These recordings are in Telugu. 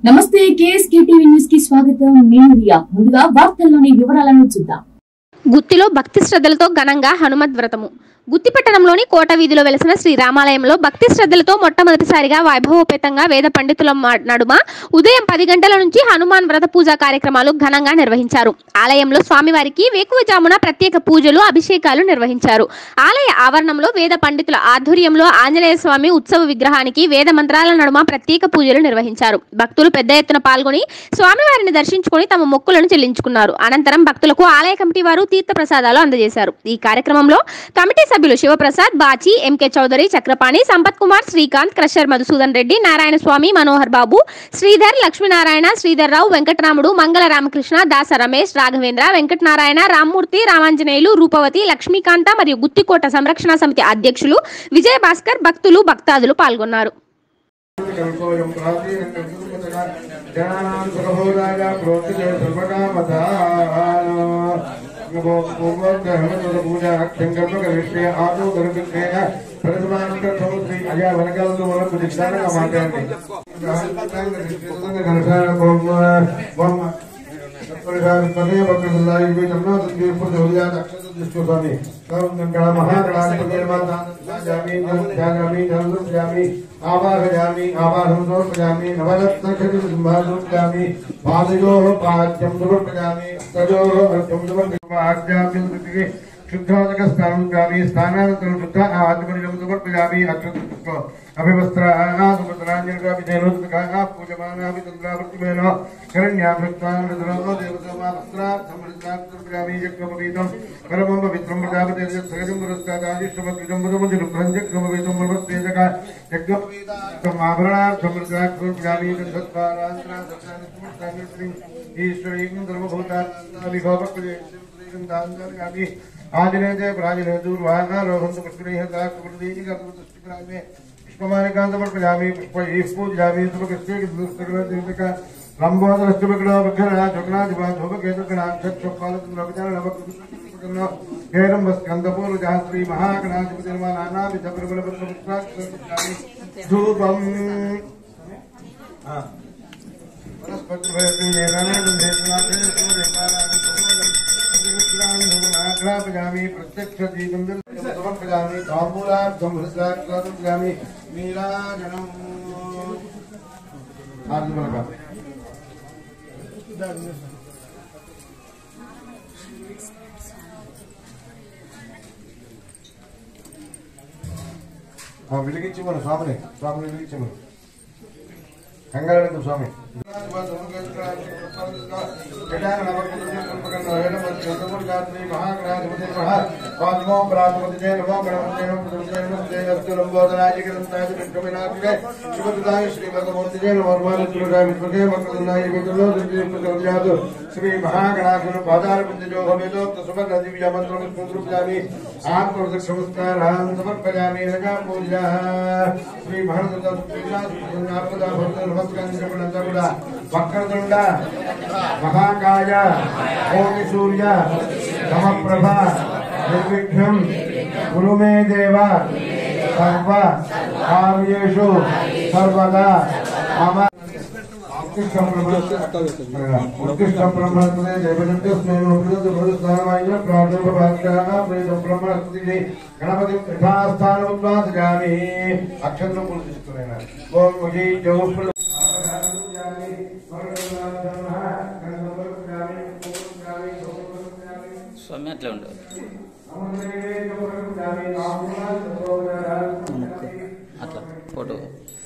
నమస్తే కేఎస్కే టీవీ న్యూస్ కి స్వాగతం. నేను రియా. ముందుగా వార్తల్లోని వివరాలను చూద్దాం. గుత్తిలో భక్తి శ్రద్ధలతో ఘనంగా హనుమద్ వ్రతము. గుత్తి పట్టణంలోని కోట వీధిలో వెలసిన శ్రీ రామాలయంలో భక్తి శ్రద్ధలతో మొట్టమొదటిసారిగా వైభవోపేతంగా వేద పండితుల నడుమ ఉదయం 10 గంటల నుంచి హనుమాన్ వ్రత పూజా కార్యక్రమాలు ఘనంగా నిర్వహించారు. ఆలయంలో స్వామివారికి వేకువజామున ప్రత్యేక పూజలు, అభిషేకాలు నిర్వహించారు. ఆలయ ఆవరణంలో వేద పండితుల ఆధ్వర్యంలో ఆంజనేయ స్వామి ఉత్సవ విగ్రహానికి వేద మంత్రాల నడుమ ప్రత్యేక పూజలు నిర్వహించారు. భక్తులు పెద్ద ఎత్తున పాల్గొని స్వామివారిని దర్శించుకొని తమ మొక్కులను చెల్లించుకున్నారు. అనంతరం భక్తులకు ఆలయ కమిటీ వారు తీర్థ ప్రసాదాలు అందజేశారు. ఈ కార్యక్రమంలో కమిటీ సభ్యులు శివప్రసాద్, బాచి, ఎంకే చౌదరి, చక్రపాణి, సంపత్ కుమార్, శ్రీకాంత్, క్రషర్ మధుసూదన్ రెడ్డి, నారాయణ స్వామి, మనోహర్ బాబు, శ్రీధర్, లక్ష్మీనారాయణ, శ్రీధర్ రావు, వెంకటరాముడు, మంగళ రామకృష్ణ, దాస రమేష్, రాఘవేంద్ర, వెంకటనారాయణ, రామ్మూర్తి, రామాంజనేయులు, రూపవతి, లక్ష్మీకాంత మరియు గుత్తికోట సంరక్షణ సమితి అధ్యక్షులు విజయ భాస్కర్, భక్తులు, భక్తాదులు పాల్గొన్నారు. आवाहयामि आवाहं समर्पयामि नवरत्नखचितसिंहासनोपयामि पादयोः पाद्यं समर्पयामि तयोः अर्घ्यं समर्पयामि आज्ञाप्यं कृतिके शुद्धोदकस्नानं करोमि स्नानानन्तरं शुद्ध आचमनीयं समर्पयामि अक्षतपुष्पो अभिवस्त्राः सुभद्राञ्जलिकाभिधेनोत्तकाः पूजमानापि तन्द्रावृत्तिमेन शरण्याभक्तान् रुद्रो देवतामा वस्त्रात् समृद्धात् यज्ञोपवीतं परमं पवित्रं प्रजापते सहजं पुरस्तादादिष्टमद्विजं मुदमुदिरुप्रञ्जक्रोपवीतं मुर्वस्तेजका यज्ञोपवीतार्थम् आभरणात् समृद्धात् समर्पयामि तद्भत्पारान्तरान् ईश्वरीं सर्वभूतानां आदिनेते प्राजिने दूर्वाहा रोहन्तु पुष्पणीः दाक्षुप्रदीनिकर्तुष्टिप्रामे पुष्पमालिकान्तमर्पयामि पुष्पैः पूजयामि सुभकृष्णे लम्बोदरश्चुभकृणो विघ्नः जोगनाधिपा धूपकेतुगणां क्षत्रपालचन्द्रपचारणवकृष्णो हेरम्बस्कन्दपूर्वजः श्री महागणाधिपतिर्मानानाविधप्रबलपुष्पाक्षरपचामि धूपम् प्रत्यक्ष समर्पयामि ताम्बूलार्थं हृदयामि नीराजनम् వెలిగించమను స్వామిని వెలిగించమను కంగారు స్వామి శ్రీ మహాగణాధులు పాదారవిందోహమేదోక్త సువర్ణ దివ్య మంత్రముద్రయామి ఆత్మవృక్షమస్కారాన్ సమర్పయామి పూజ శ్రీ మహర్దూడ వక్రతుండ మహాకాయ కోటి సూర్య సమప్రభ నిర్విఘ్నం కురు మే దేవ సర్వ కార్యేషు సర్వదా మమ उत्कृष्टं ब्रह्मणे देवजन्यस्मेन ब्रह्मणस्तुति गणपति पीठास्थानमुद्वासयामि अक्षरं पूजिस्तुनेन ओम मुझे जो स्वामी अट्ला उंडु अट्ला फोटो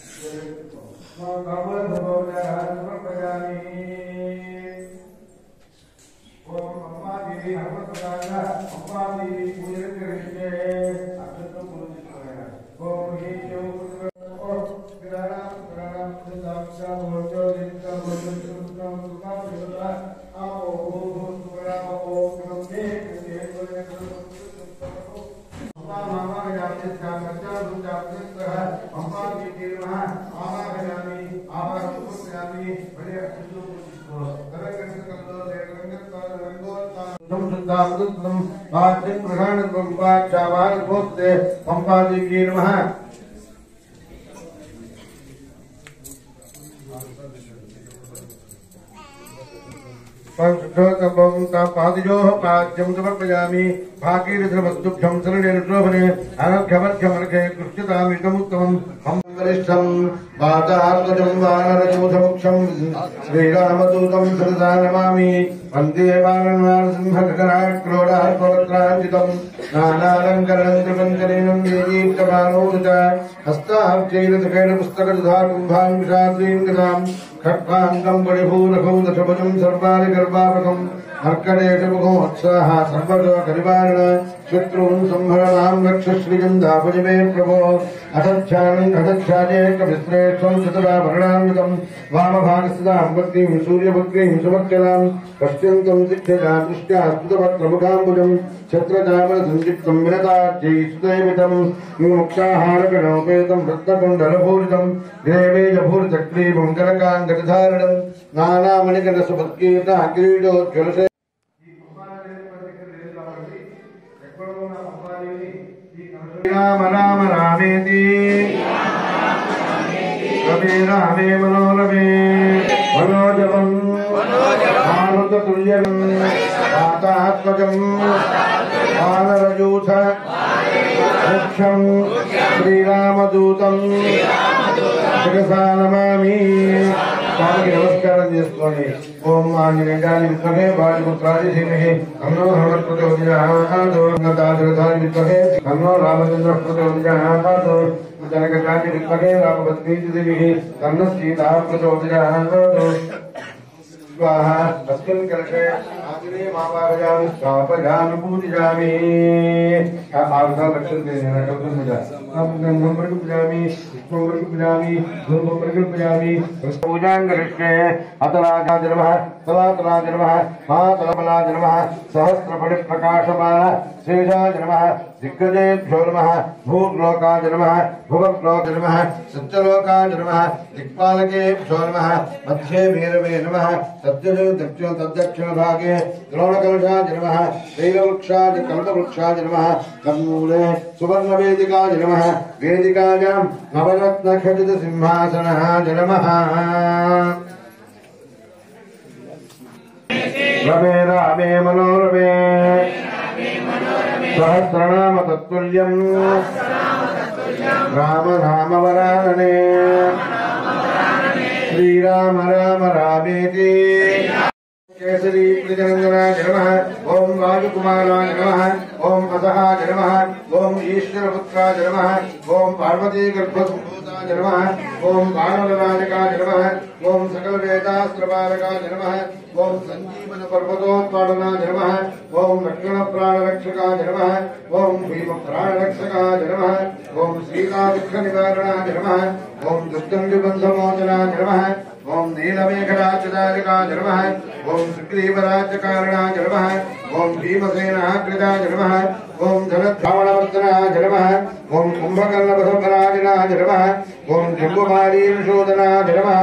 पंपादेवी नमः पादिजोः पाद्यं समर्पयामि भागीरथमस्तुभ्यं शरणेन अनर्घमर्घमर्घे कृष्यतामिकमुत्तमं हम वरिष्ठं वातात्मजं वानरजमुखमुक्षं श्रीरामदूतं सदा नमामि वन्दे वानरसिंहगणाक्रोडार्पवक्त्राञ्चितं नानालङ्करणं त्रिपञ्चलेनं देदीप्तमानोदुत हस्ताब्जैरतकैलपुस्तकदुधाकुम्भां खट्वाङ्गं परिभूरभूतशपथं सर्वाणि गर्भापकम् अर्कटेशमुखोत्साह सर्वतो करिवारण शत्रून् संहरणां रक्षश्रियं दापजमे प्रभो अथच्छानेकविश्रेष्ठं चतुराभरणान्वितं वामभागस्थितां भक्तिं सूर्यभक्तिं सुमक्षरां पश्यन्तं शिक्षया दृष्ट्या स्तुतपत्रमुखाम्बुजं छत्रचामरसञ्चित्तं विनताच्यै सुदैवितं मोक्षाहारगणोपेतं रत्नकुण्डलपूरितं ग्रेवेजभूरिचक्रीवं कनकाङ्गधारणं नानामणिकरसुभक्कीर्णा किरीटोज्ज्वलसे राम राम रामेति रमे रामे मनोरमे मनोजवं मारुततुल्यं वातात्मजं वानरयूथ मुख्यं श्रीरामदूतं शिरसा नमामि स्वामी नमस्कारं చేసుకోండి ఓం ఆంజనేయాయ విద్మహే వాయుపుత్రాయ ధీమహి తన్నో హనుమత్ ప్రచోదయాత్ గంగాధరధాయ విద్మహే తన్నో రామచంద్ర ప్రచోదయాత్ జనకజాయ విద్మహే రామవత్రీ ధీమహి తన్నో సీతా ప్రచోదయాత్ स्वाहा तस्मिन् कलशे आग्ने मावारयामि स्वापयामि पूजयामि आर्धा लक्षण देना कल्पन मुझा हम गंधम पर पूजयामि पुष्पम पर पूजयामि धूपम पर पूजयामि पूजां करिष्ये अतराजा नमः तलातराज नमः महातलबलाज नमः सहस्रपटि प्रकाशमान शेषाज नमः दिग्गजेभ्यो नमः भूर्लोकाज नमः भुवलोकाज नमः सत्यलोकाज नमः दिक्पालकेभ्यो नमः मध्ये भैरवे नमः तद्दक्षिण भागे द्रोणकलशाय नमः शैलवृक्षाय कल्पवृक्षाय नमः तन्मूले सुवर्णवेदिकाय नमः वेदिकायां नवरत्नखचित सिंहासनाय नमः रमे रामे मनोरमे सहस्रनाम तत्तुल्यं राम नाम वरानने श्रीराम राम रामेति केसरी प्रियनंदनाय नमः ओम वायुकुमाराय नमः ओम असहाय नमः ओम ईश्वरपुत्राय नमः ओम पार्वती गर्भसंभूताय नमः ओम बाणवराजकाय नमः ओम सकल वेदास्त्रपालकाय नमः ओम संजीवन पर्वतोत्पादनाय नमः ओम लक्ष्मण प्राणरक्षकाय नमः ओम भीम प्राणरक्षकाय नमः ओम सीता दुःख निवारणाय नमः ओम दुष्टंबिबंधमोचनाय नमः ओम नीलमेघराजकाय नमः ओम सुग्रीवराजकारणाय नमः ओम भीमसेनाग्रजाय नमः ओम धनधावणवर्धनाय नमः ओम कुंभकर्णवधपराजनाय नमः ओम जम्बुमारीशोधनाय नमः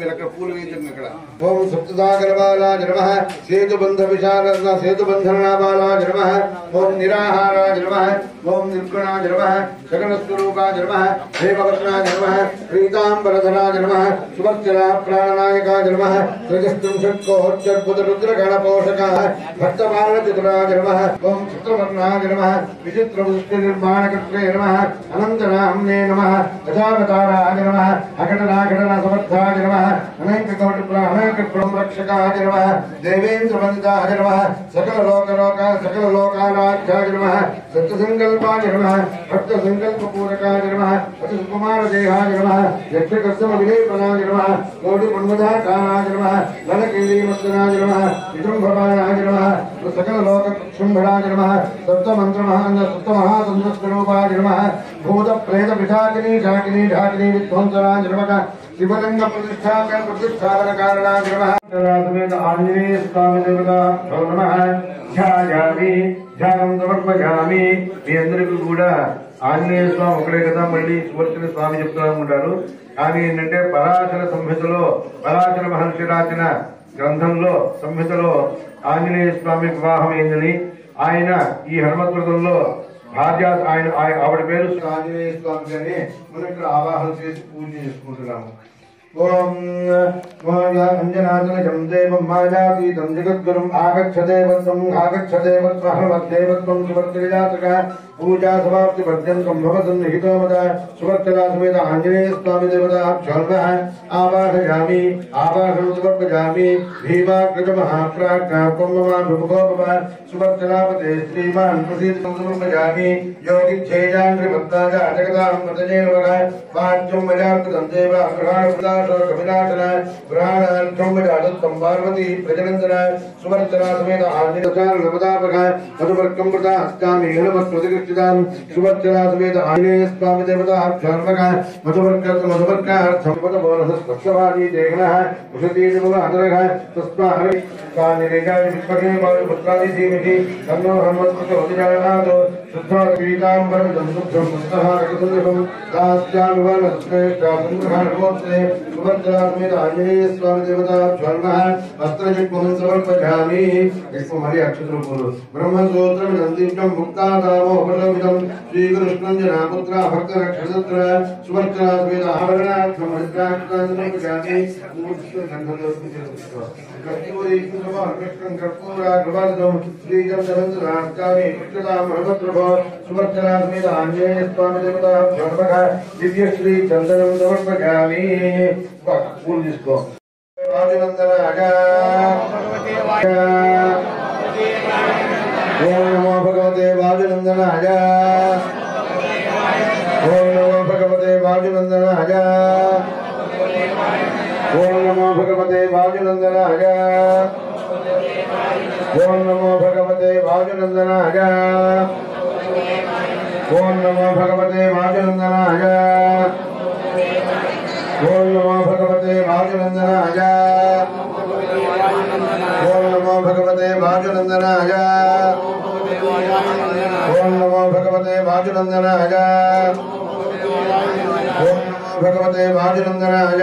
ओम सप्तसागरबालाय नमः सेतुबंधविशारद सेतुबंधनाबालाय नमः ओम निराहाराय नमः ओम निर्गुणाय नमः सकलस्वरूपाय नमः देववचनाय नमः प्रीतांबरधराय नमः सुवर्चना प्राणनायकाय नमः त्रयस्त्रिंशत्कोट्यद्भुतरुद्रगणपोषकाः भक्तबालचतुराय नमः ओम चित्रवर्णाय नमः विचित्रवृष्टिनिर्माणकर्त्रे नमः अनन्तनाम्ने नमः दशावताराय नमः अघटनाघटनसमर्थाय नमः अनैककोटिप्राणैकप्रभुरक्षकाय नमः देवेन्द्रवन्दिताय नमः सकललोकाराध्याय नमः सत्यसङ्कल्पाय नमः भक्तसङ्कल्पपूरकाय नमः अतिकुमारदेहाय नमः यक्षकर्तमविलेपनाय नमः कोटिमन्मदाकाराय नमः नलकेलीमर्दनाय नमः विजृम्भमाणाय नमः सकललोकशुम्भराय नमः सप्तमहातन्त्रस्वरूपाय नमः भूतप्रेतपिशाकिनी शाकिनी ढाकिनी विध्वंसनाय नमः शिवलिंग प्रतिष्ठापनकारणाय नमः समेत आंजनेय स्वामी देवता नमः ध्यायामि ధ్యానం సమర్పయామి మీ అందరికీ కూడా ఆంజనేయ స్వామి ఒకడే కదా మళ్ళీ సువర్చన స్వామి చెప్తూ ఉంటారు. కానీ ఏంటంటే పరాశర సంహితలో పరాశర మహర్షి రాసిన గ్రంథంలో సంహితలో ఆంజనేయ స్వామి వివాహం అయిందని ఆయన ఈ హనుమద్వ్రతంలో భార్య ఆయన ఆవిడ పేరు ఆంజనేయ స్వామి అని మనం ఇక్కడ ఆవాహన చేసి పూజ చేసుకుంటున్నాము. ఓం అంజనాచలం దేవం మాయాతీతం జగద్గురుం ఆగచ్చదేవత్వం ఆగచ్చదేవత్వహమద్దేవత్వం సువర్తిజాతక పూజా సమాప్తి పర్యంతం భవతు నిహితో మద సువర్తలా సమేత ఆంజనేయ స్వామి దేవతాభ్యోర్వః ఆవాహయామి ఆవాహనం సమర్పయామి భీమాకృత మహాప్రాజ్ఞాత్వం మమాభిముఖోపవ సువర్తలాపతే శ్రీమాన్ ప్రసీదం సమర్పయామి యోగిచ్ఛేజాంగ్రిపద్దాజ జగదాం మతజేవర వాచ్యం మజాకృతం దేవ కవినాశన గ్రహణార్థం మజాదత్తం పార్వతీ ప్రజనందన సువర్తలా సమేత ఆంజనేయ నమదాపక మధువర్గం ప్రదా హస్తామి హనుమత్ప్రతిగృష్టితాం సువర్తలా సమేత ఆంజనేయ స్వామి దేవతాభ్యోర్వః మధువర్గార్థం స్పష్టవాదీ దేహనః ఉషతీజముల అదరః తస్మాహరి కానిరేజాయ విష్మహే పుత్రాది ధీమహి తన్నో హనుమత్ప్రచోదయాత్ శుద్ధాపీతాంబరం దంశుద్ధం పుస్తహారకసుందరం దాస్యానువర్ణశ్రేష్ఠాసుందరహారమోత్సే సువర్తలా సమేత ఆంజనేయ స్వామి దేవతాభ్యోర్వః వస్త్రయుగ్మం సమర్పయామి మరి అక్షత్రపూర్వ బ్రహ్మసూత్రం నందివ్యం ముక్తాదామో ఉపశోభితం శ్రీకృష్ణం జనాపుత్ర భక్త రక్షసత్ర సువర్తలా సమేత ఆభరణార్థం హరిద్రాక్షాంతమర్పయామి కర్పూరీకృష్ణం కర్పూరాగ్రవాదం శ్రీజం ధనంజనార్కామి కృష్ణతాం హనుమద్రభో సువర్తలా సమేత ఆంజనేయ స్వామి దేవతాభ్యోర్వః దివ్యశ్రీ చందనం సమర్పయామి పూలు తీసుకో రాజనందనాయ ఓం నమో భగవతే వాజునందనాయ ఓం నమో భగవతే వాజునందనాయ ఓం నమో భగవతే వాజునందనాయ ఓం నమో భగవతే వాజునందనాయ ఓం నమో భగవతే వాజునందనాయ ఓం నమో భగవతే వాజునందనాయ ఓం నమో భగవతే వాజునందనాయ ఓం నమో భగవతే వాజునందనాయ ఓం నమో భగవతే వాజునందనాయ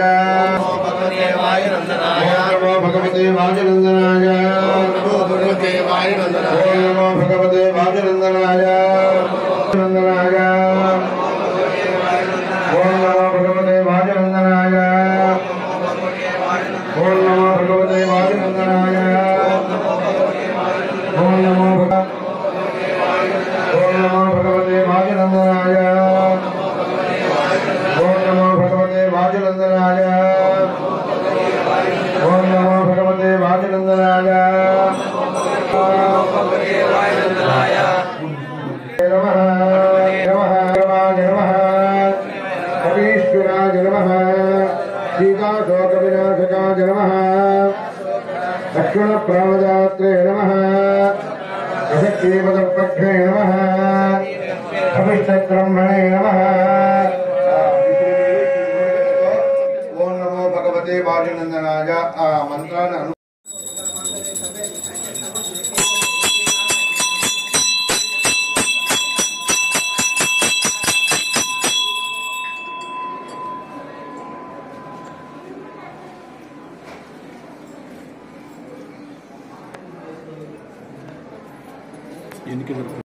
ఓం నమో భగవతే వాజునందనాయ ఓం నమో భగవతే వాజునందనాయ నందనాయ ఓం నమో భగవతే వాజునందనాయ ఓం నమో భగవతే వాజునందనాయ ఓం నమో భగవతే వాజునందనాయ ఓం నమో భగవతే వాజునందనాయ ఓం నమో భగవతే వాజునందనాయ నమః కవీశ్వరాయ నమః సీతాశోక వినాశకాయ నమః లక్ష్మణ ప్రాణదాత్రే నమః అసత్యేపదపక్షే నమః అభిష్టబ్రహ్మణే నమః ఓం నమో భగవతే వాజునందనాయ ఆ మంత్రాన్ని ఎన్నికలు